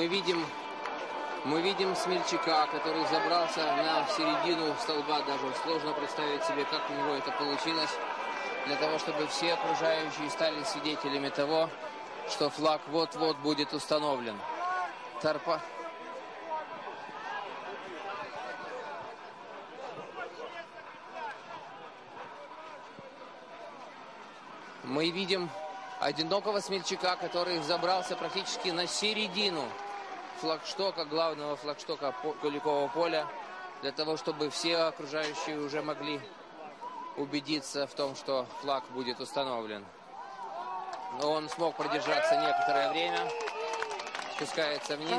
Мы видим смельчака, который забрался на середину столба. Даже сложно представить себе, как у него это получилось. Для того, чтобы все окружающие стали свидетелями того, что флаг вот-вот будет установлен. Мы видим одинокого смельчака, который забрался практически на середину флагштока, главного флагштока Куликового поля, для того, чтобы все окружающие уже могли убедиться в том, что флаг будет установлен. Но он смог продержаться некоторое время, спускается вниз,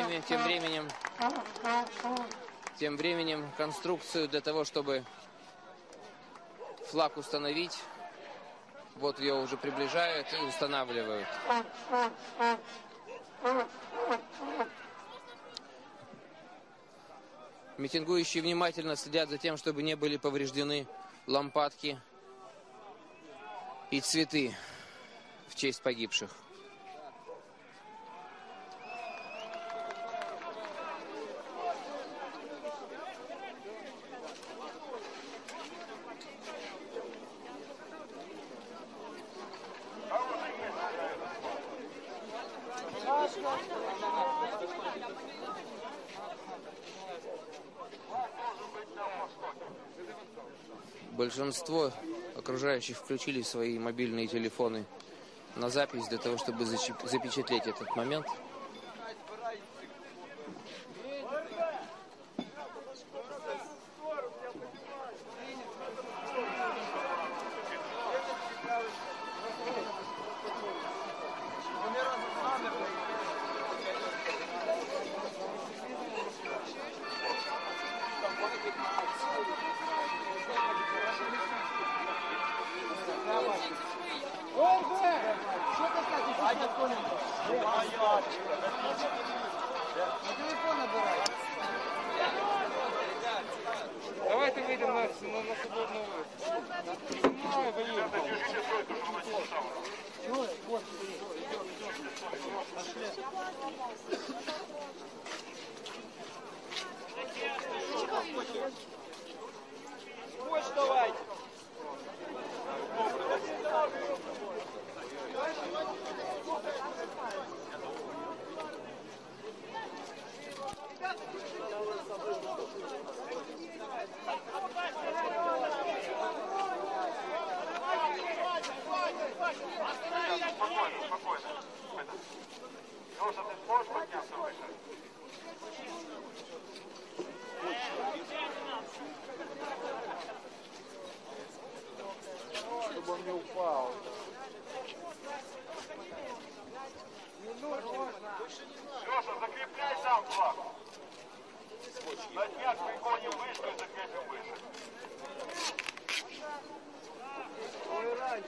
тем временем конструкцию для того, чтобы флаг установить, вот ее уже приближают и устанавливают. Митингующие внимательно следят за тем, чтобы не были повреждены лампадки и цветы в честь погибших. Большинство окружающих включили свои мобильные телефоны на запись для того, чтобы запечатлеть этот момент. Давайте выйдем на свободную улицу. Давайте. Спокойно. Леша, ты сможешь подняться выше? Чтобы он не упал. Леша, закрепляй сам флаг. На днях мы гоним выше и закрепим выше. Ой, раньше.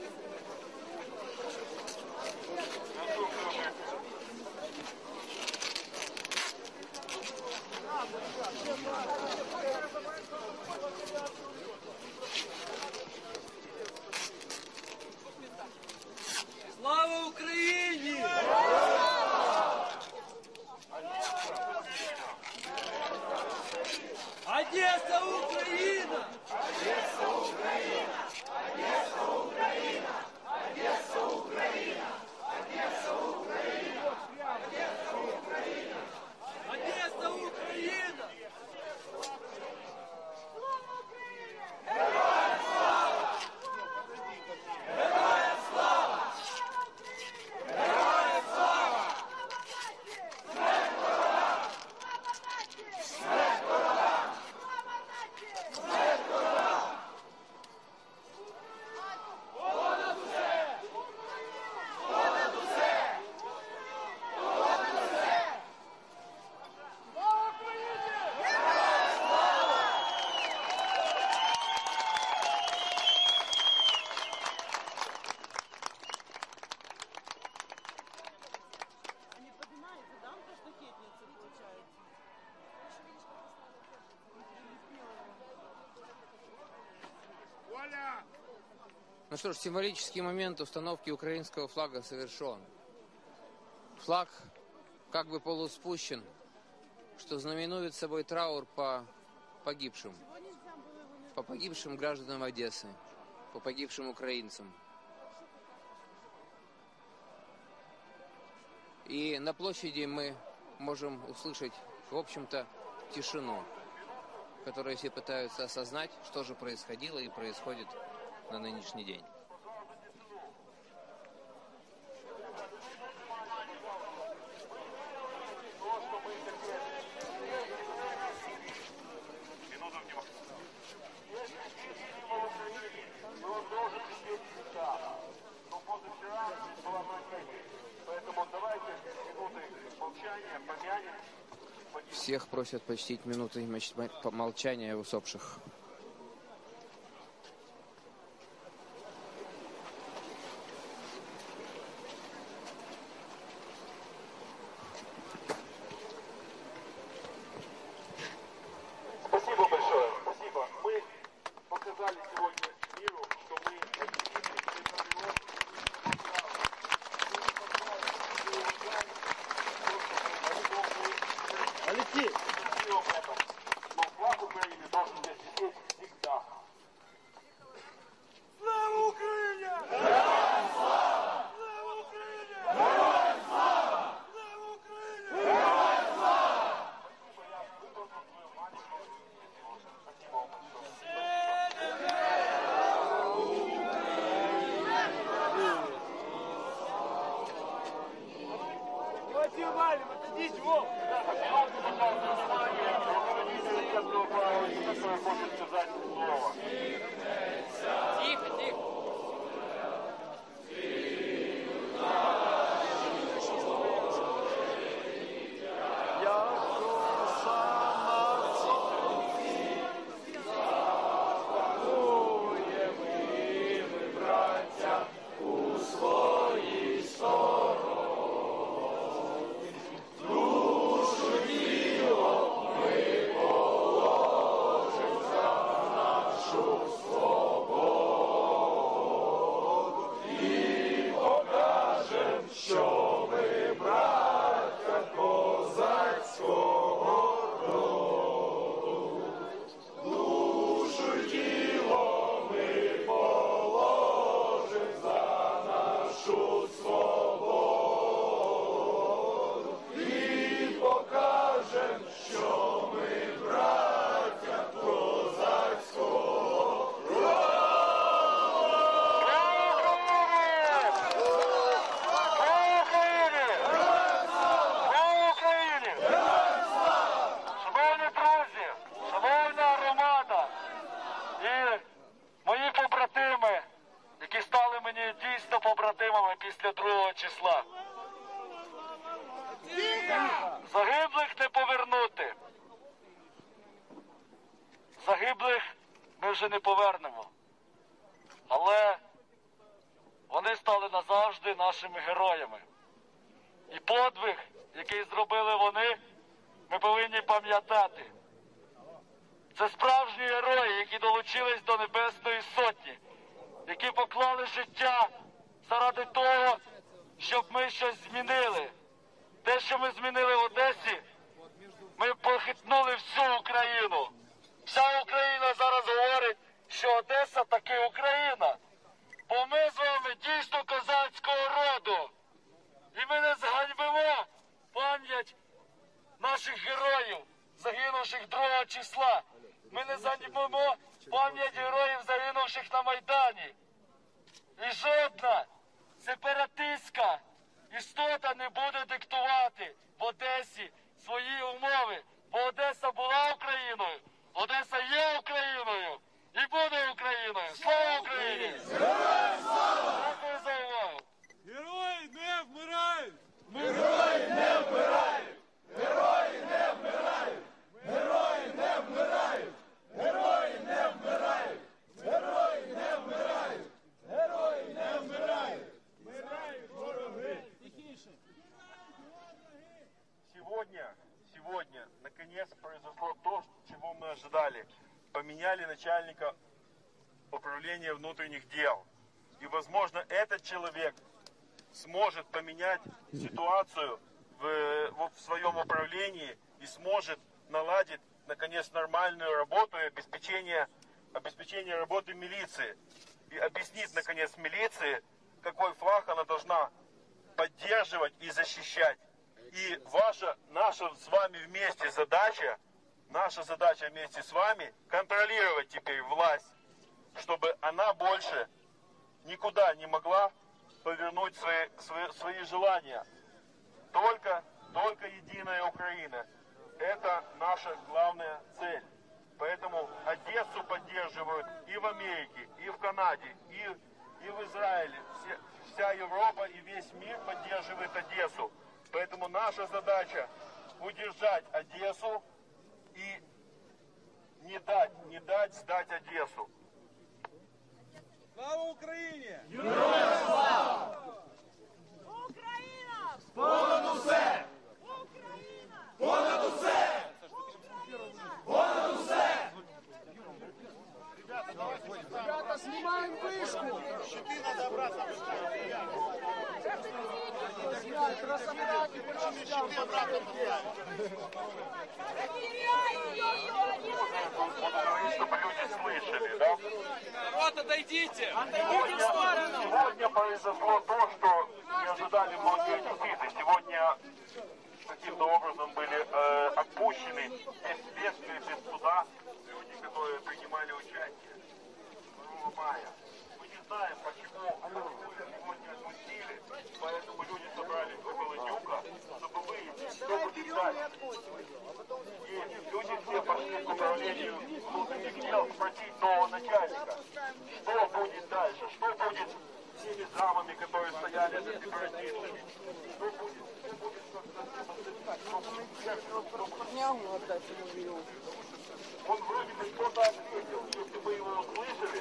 Слава Україні! Одесса, Україна! Одесса, Україна! Одесса, Україна! Одесса, Україна! Одесса, Україна! Одесса, Україна! Одесса, Україна! Слава Україні! Героям слава! Героям слава! Героям слава! Смерть ворогам! Смерть ворогам! Смерть ворогам! Понад усе! Понад усе! Понад усе! Слава Україні! Героям слава! Они поднимаются, да, по штукетнице встречаются. Ну что ж, символический момент установки украинского флага совершен. Флаг как бы полуспущен, что знаменует собой траур по погибшим гражданам Одессы, по погибшим украинцам. И на площади мы можем услышать, в общем-то, тишину, которую все пытаются осознать, что же происходило и происходит на нынешний день. Всех просят почтить минутой молчания усопших. Спасибо большое. Спасибо. Мы показали сегодня миру, что мы Алексей! но флаг Украины должен висеть всегда. Слава Україні! Героям слава! Слава Україні! Героям слава! Слава Україні! Героям слава! Давайте валим, отойдите, Вов! Тихо, тихо. Після 2 числа. Загиблих не повернути. Загиблих ми вже не повернемо. Але вони стали назавжди нашими героями. І подвиг, який зробили вони, ми повинні пам'ятати. Це справжні герої, які долучились до Небесної Сотні, які поклали життя заради того, щоб ми щось змінили. Те, що ми змінили в Одесі, ми похитнули всю Україну. Вся Україна зараз говорить, що Одеса таки Україна. Бо ми з вами дійсно козацького роду. І ми не зганьбимо пам'ять наших героїв, загинувших 2 числа. Ми не зганьбимо пам'ять героїв, загинувших на Майдані. І жодна сепаратистська істота не буде диктувати в Одесі свої умови. Бо Одеса була Україною, Одеса є Україною і буде Україною. Слава Україні! Героям слава! Дякую за увагу! Герої не вмирають! Герої не вмирають! Герої не вмирають! Герої не вмирають! Герої не вмирають! Герої не вмирають! Герої не вмирають! Вмирають вороги! Сегодня, наконец, произошло то, чего мы ожидали. Поменяли начальника управления внутренних дел. И, возможно, этот человек сможет поменять ситуацию в своем управлении и сможет наладить, наконец, нормальную работу и обеспечение работы милиции. И объяснит, наконец, милиции, какой флаг она должна поддерживать и защищать. И наша с вами вместе задача, наша задача вместе с вами контролировать теперь власть, чтобы она больше никуда не могла повернуть свои желания. Только единая Украина. Это наша главная цель. Поэтому Одессу поддерживают и в Америке, и в Канаде, и в Израиле. Вся Европа и весь мир поддерживает Одессу. Поэтому наша задача удержать Одессу и не дать сдать Одессу. Слава Україні! Героям слава! Україна! Понад усе! Україна! Понад усе! Понад усе! Ребята, знімаємо вишку! Щити надо обратно. Красота, Чтобы люди слышали, да? народ, отойдите! Сегодня произошло то, что не ожидали многие одесситы. Сегодня каким-то образом были отпущены без следствия, без суда люди, которые принимали участие 2 мая. Мы не знаем, почему сегодня отпустили, поэтому люди собрались около Дюка, чтобы выяснить, что будет дальше. И люди все пошли к управлению внутренних дел спросить нового начальника, что будет дальше, что будет с теми замами, которые стояли за сепаратистами, что будет Он вроде бы что-то ответил, если бы его услышали.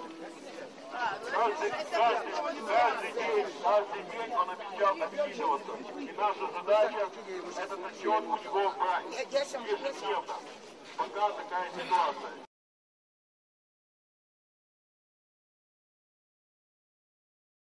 Каждый день он обещал отчитываться. И наша задача этот отчет у него брать ежедневно. Пока такая ситуация.